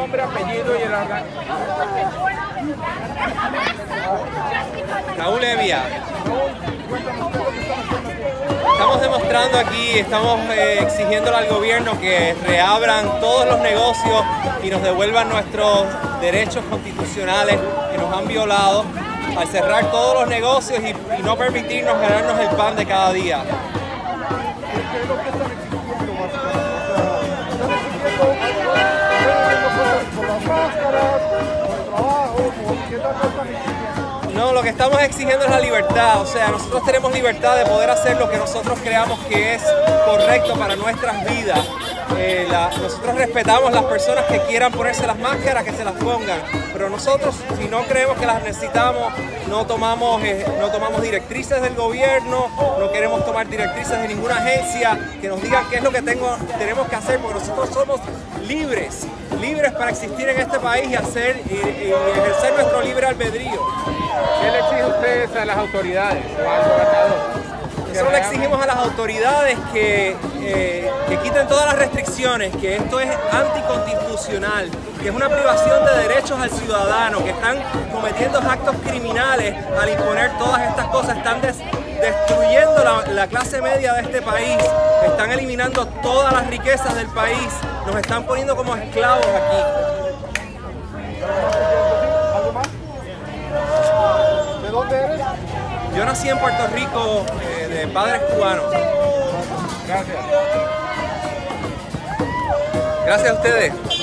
nombre, apellido y el órgano. Raúl Evia. Estamos demostrando aquí, estamos exigiéndole al gobierno que reabran todos los negocios y nos devuelvan nuestros derechos constitucionales que nos han violado al cerrar todos los negocios y no permitirnos ganarnos el pan de cada día. No, lo que estamos exigiendo es la libertad, o sea, nosotros tenemos libertad de poder hacer lo que nosotros creamos que es correcto para nuestras vidas. Nosotros respetamos las personas que quieran ponerse las máscaras, que se las pongan, pero nosotros, si no creemos que las necesitamos, no tomamos directrices del gobierno, no queremos tomar directrices de ninguna agencia que nos digan qué es lo que tenemos que hacer, porque nosotros somos libres para existir en este país y ejercer nuestro libre albedrío. ¿Qué le exige ustedes a las autoridades o al gobernador? Nosotros le exigimos a las autoridades que quiten todas las restricciones, que esto es anticonstitucional, que es una privación de derechos al ciudadano, que están cometiendo actos criminales al imponer todas estas cosas, están destruyendo la clase media de este país, están eliminando todas las riquezas del país, nos están poniendo como esclavos aquí. ¿Algo más? ¿De dónde eres? Yo nací en Puerto Rico, de padres cubanos. Gracias. Gracias a ustedes.